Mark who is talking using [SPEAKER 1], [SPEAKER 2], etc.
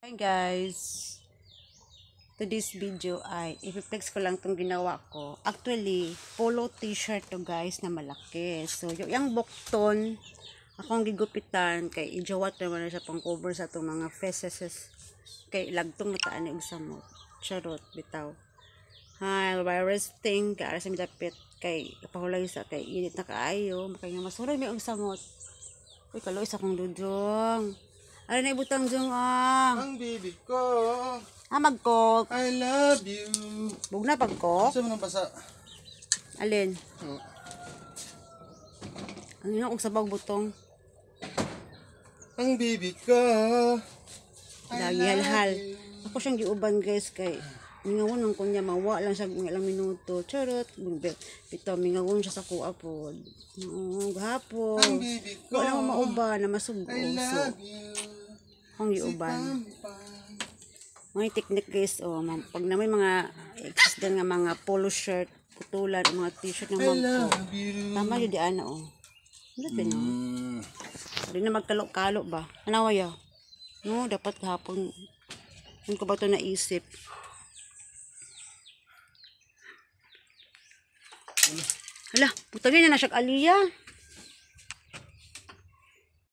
[SPEAKER 1] Hi guys, today's video ay ipiplex ko lang itong ginawa ko. Actually, polo t-shirt to guys na malaki. So yung bukton akong gigupitan kay ijawat naman na siya pang cover sa itong mga feces kay lagtong mataan ni usamo. Charot bitaw. Hi, by resting kay sa midapit kay pahulay sa kay init na kaayo makay nga masurag may usamo. Uy, kaloy sa kong dudong. Ano na ibutang dong
[SPEAKER 2] Ang baby ko.
[SPEAKER 1] Magkok.
[SPEAKER 2] I love you.
[SPEAKER 1] Bug na pagkok.
[SPEAKER 2] Gusto mo nang basa?
[SPEAKER 1] Alin? Ang ino kong sabaw butong.
[SPEAKER 2] Ang baby ko.
[SPEAKER 1] Lagi halhal. Ako siyang giuban guys kay mingawon ang kunya mawa lang siya ng ilang minuto. Charot. Bitaw mingawon siya sa kuha po. Gahapon.
[SPEAKER 2] Ang baby ko.
[SPEAKER 1] Wala mo mauban na masugo.
[SPEAKER 2] I love you.
[SPEAKER 1] Ang giuban. Mga technique guys, pag na may mga exist nga mga polo shirt, putulan, mga t-shirt ng mga tama yun di ana Ano ba no? Hindi na magkalo-kalo ba? Anawaya? No, dapat kahapon. Hindi ko ba ito naisip? Hala, putagin na siya aliyah.